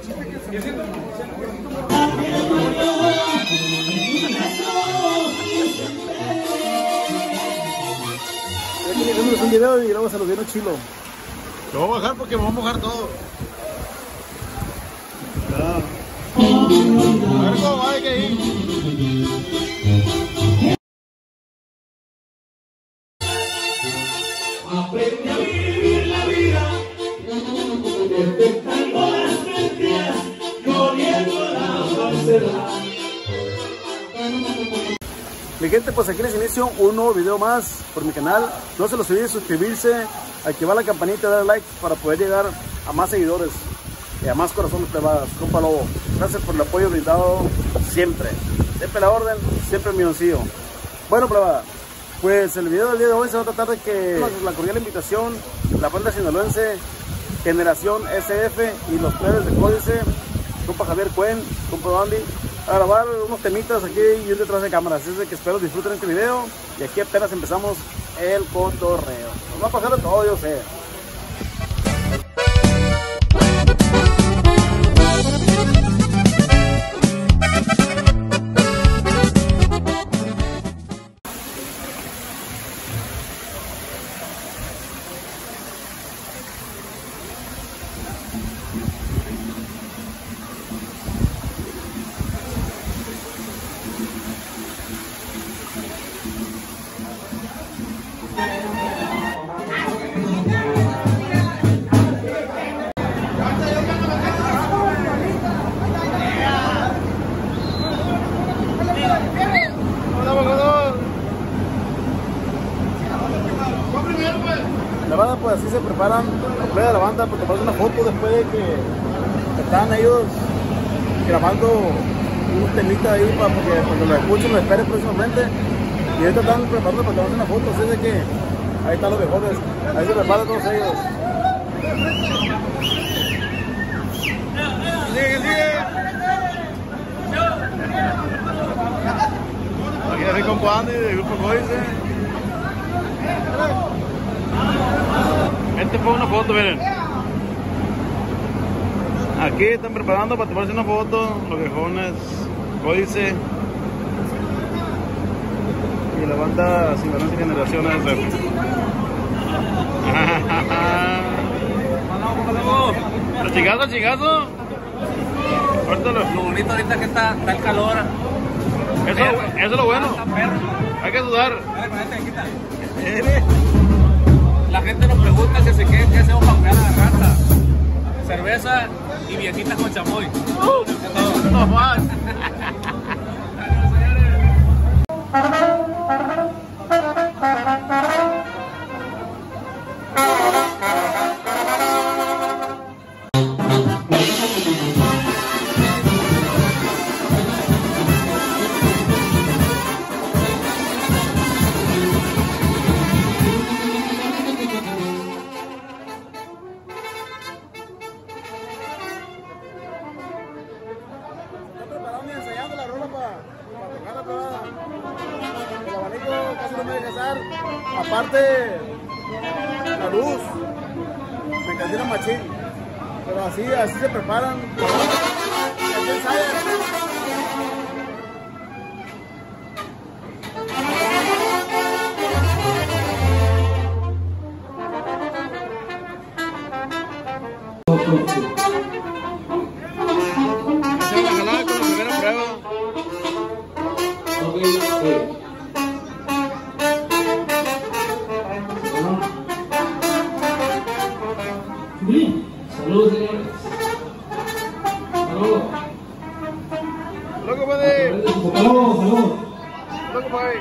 Un video y luego se lo viene chilo. Lo voy a bajar porque me voy a mojar todo. A ver cómo va, hay que ir. Aprende a vivir la vida, detectando las mentiras, corriendo la falsedad. Mi gente, pues aquí les inicio un nuevo video más por mi canal. No se los olviden suscribirse, activar la campanita, dar like para poder llegar a más seguidores y a más corazones plebadas. Compa Lobo, gracias por el apoyo brindado siempre. Siempre la orden, siempre mi oncillo. Bueno, plebada, pues el video del día de hoy se va a tratar de que la cordial invitación, la banda sinaloense Generación SF y los plebes de Códice, compa Javier Cuen, compa Bambi, a grabar unos temitas aquí y ir detrás de cámaras. Así es de que espero disfruten este video y aquí apenas empezamos el cotorreo. Nos va a pasar de todo, yo sé. La banda, pues así se preparan completa de la banda para tomarse una foto después de que están ellos grabando un temita ahí para que cuando lo escuchen lo esperen próximamente. Y ahorita están preparando para tomarse una foto, así de que ahí están los mejores, ahí se preparan todos ellos. Sigue. Aquí estoy con Andy del grupo Códice. Este fue una foto, miren. Aquí están preparando para tomarse una foto los viejones Códice y la banda Sinaloense Generación SF. Chingazo. Córtalo. Lo bonito ahorita que está el calor. Eso es lo bueno. Hay que sudar. La gente nos pregunta que qué hacemos para cuidar a la rata. Cerveza y viejitas con chamoy. No más. Aparte, la luz, me encanta machín, pero así se preparan. Así ensayan. Saludos, señores. Saludos. Loco, padre. Saludos. Loco, padre.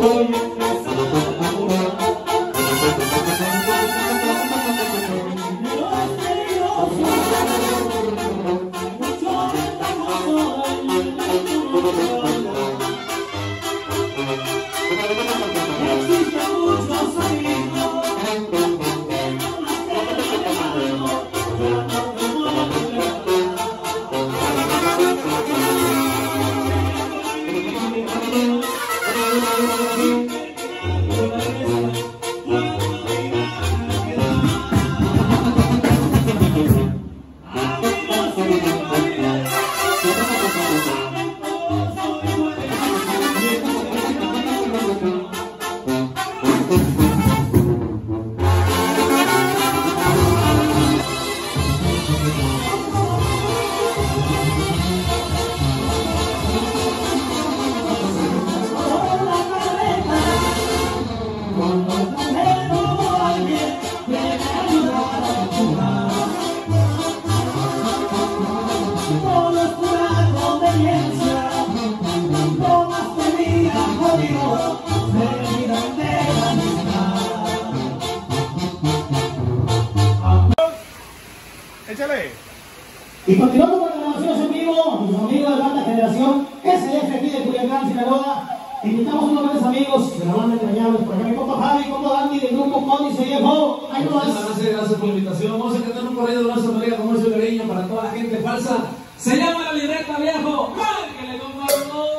Échale. Y continuando con la grabación en vivo, a nuestros amigos de Banda Generación SF aquí de Culiacán, Sinaloa, invitamos a unos grandes amigos de la banda Entrañables, por ejemplo, mi compa Javi, compa Dani, del grupo Códice Viejo. Ahí no es. Gracias por la invitación. Vamos a cantar un corrido de nuestra María con mucho cariño para toda la gente falsa. Se llama La Libreta, viejo. ¡Márquele, compadre!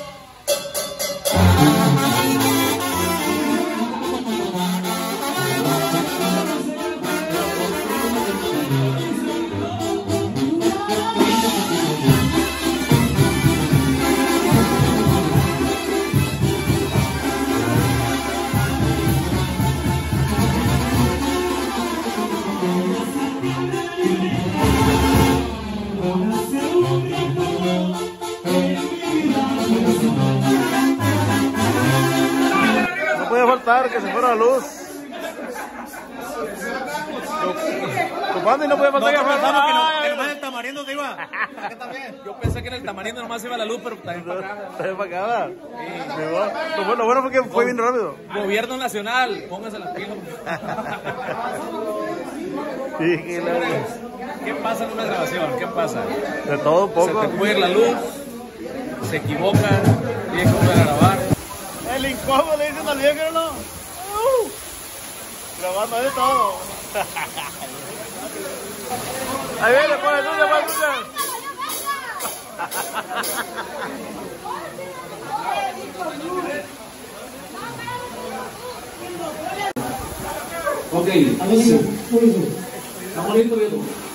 No puede faltar que se fuera la luz. Compadre, no puede faltar que fuera la luz. El tamarindo se iba. Yo pensé que en el tamarindo nomás iba la luz, pero también para acá. También para acá. Lo bueno fue que fue bien rápido. Gobierno nacional, pónganse las pilas. ¿Qué pasa en una grabación? ¿Qué pasa? De todo un poco. Se te puede ir la luz, se equivoca, tiene que volver a grabar. El incómodo le dicen al viejo, ¿no? Grabando de todo. Ahí viene, pon el tuyo, pon el tuyo. Ok, A ver, sí. está bonito, viejo.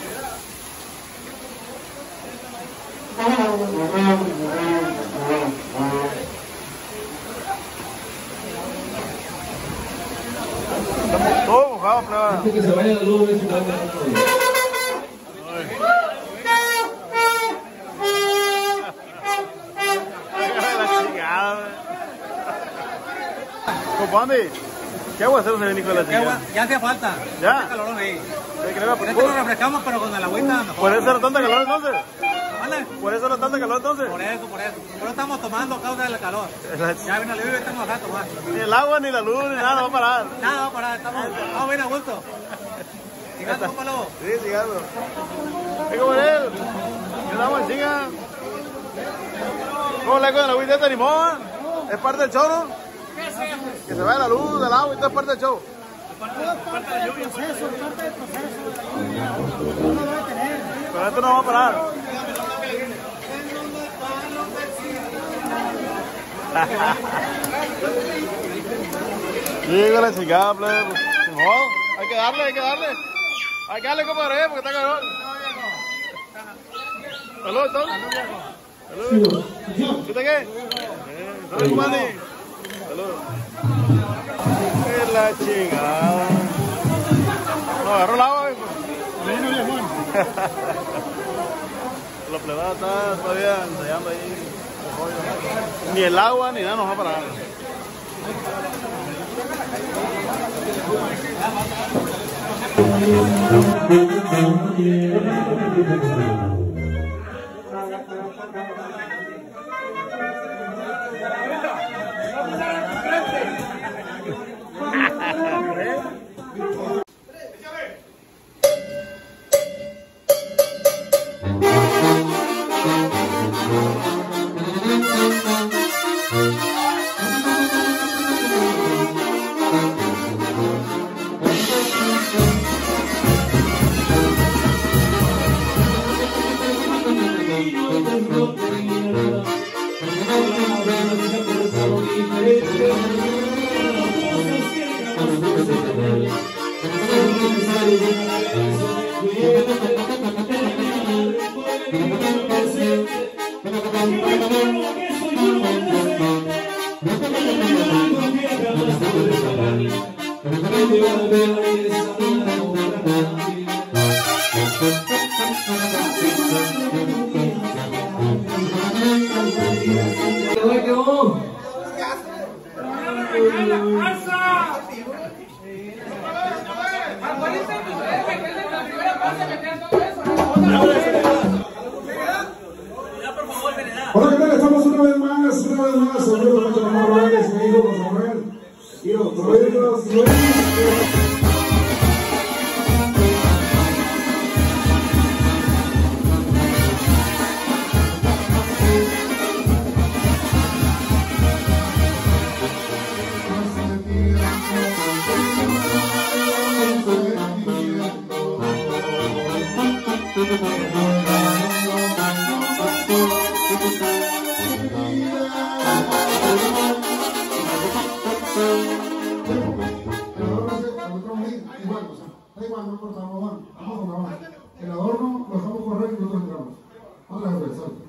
Todo mojado, pleba. Antes que se vaya la luz, es un gran Compadre, ¿qué agua hacemos en el hijo de la chica? Ya hacía falta. ¿Ya? Hace calorón ahí. Por Lo refrescamos, pero con el agüita mejor. ¿Por eso era tanta calor entonces? ¿Vale? ¿Por eso era tanta calor entonces? Por eso. Pero estamos tomando a causa del calor. Ya vino el libro y estamos acá a tomar. Ni el agua, ni la luz, ni nada, no va a parar. Nada, va a parar. Estamos bien a gusto. Sigando, compa Lobo. Sí, sigando. Es como él. ¿Qué damos, chica? ¿Cómo le hago con el agüita de limón? ¿Es parte del show, no? Que se vaya la luz, el agua y todo es parte del show. Pero esto no va a parar. Digo la chingada, plebe. Ni modo. Hay que darle. Hay que darle, compadre, porque está calor. Salud, entonces. Salud. ¿Usted qué? Salud, compadre. Salud. Es la chingada. No, agarró el agua, La plebada está todavía ensayando ahí. Ni el agua ni nada nos va a parar. Hola, ¿qué tal? Estamos una vez más, saludos a Ramón Morales, mi hijo José Manuel, y los dueños, el adorno lo dejamos correr y nosotros entramos. Vamos a ver, salte.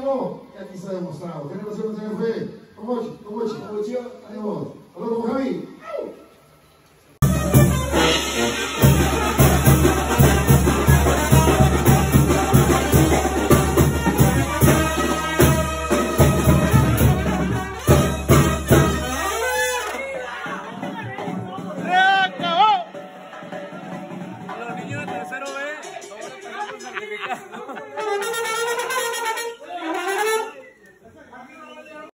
Aquí se ha demostrado. Generación de fe. ¿Cómo es? Adiós. Hablamos con Javi.